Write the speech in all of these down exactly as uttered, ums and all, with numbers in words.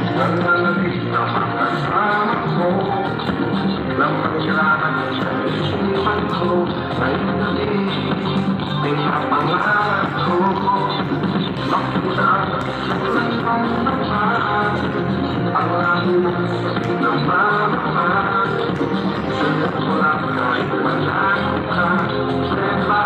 Nananabik na makasama mo ng pagkailangan sa isipan ko. Ngayong gabi, pinapangarap ko makita sulat ng naman ang aking pinamamahan. Sulat mo lang kahit wala ka, Reba.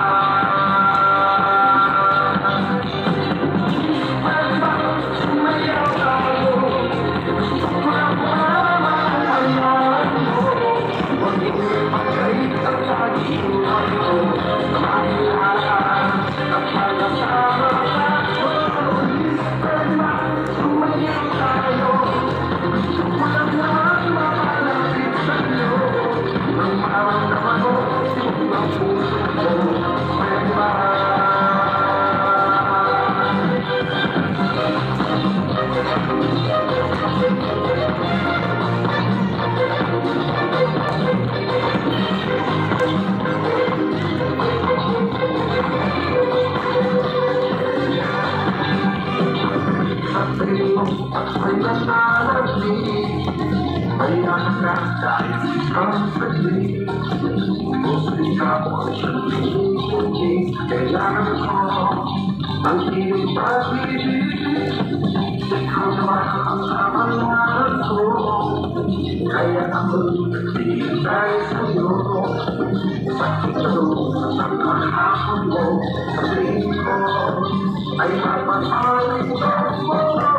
Ay nananabik, ay nananagdahil ang pagli. Gusto ka mo ang sabihin, kailangan ko ang iyong pag-ibig. Ikaw naman ang kamangalan ko, kaya ako'y nagbibigay sa'yo. Bakit tanong ang kahapon mo, sabihin ko ay mapapalik ko mo.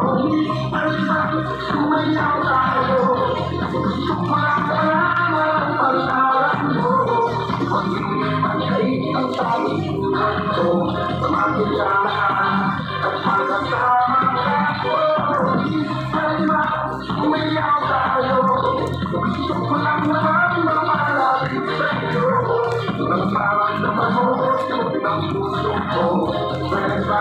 Sumayaw tayo, gusto ko lang malaman ang pangalan mo. Huwag iyong magkait ang talihan ko, makilaan at magkasama ako. Sumayaw tayo, gusto ko lang naman mamalapit sa'yo. Ang parang naman mo, yung ng puso ko, Reba.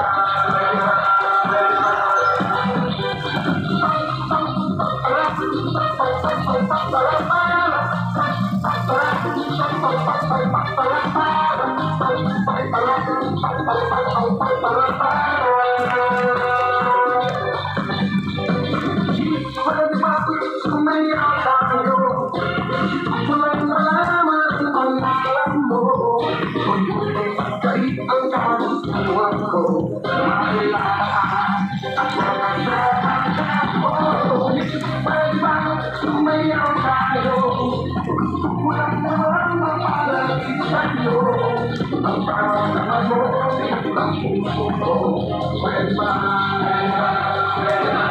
Ang parang naman mo, ang puso ko, Reba, Reba, Reba.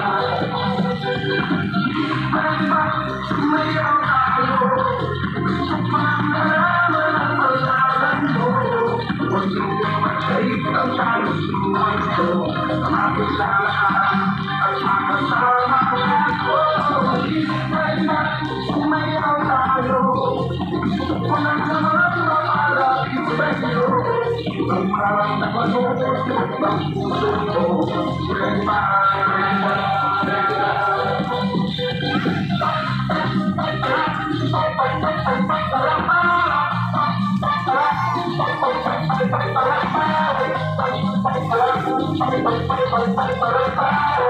Reba, sumayaw tayo, gusto ko lang nalaman ang pangalan mo. Huwag iyong magkait ang kalusuan ko, makilaan at makasama ko. Reba, sumayaw tayo, gusto ko lang naman mamalapit sa'yo. Ang parang naman mo, ang puso ko, Reba, Reba, Reba. Para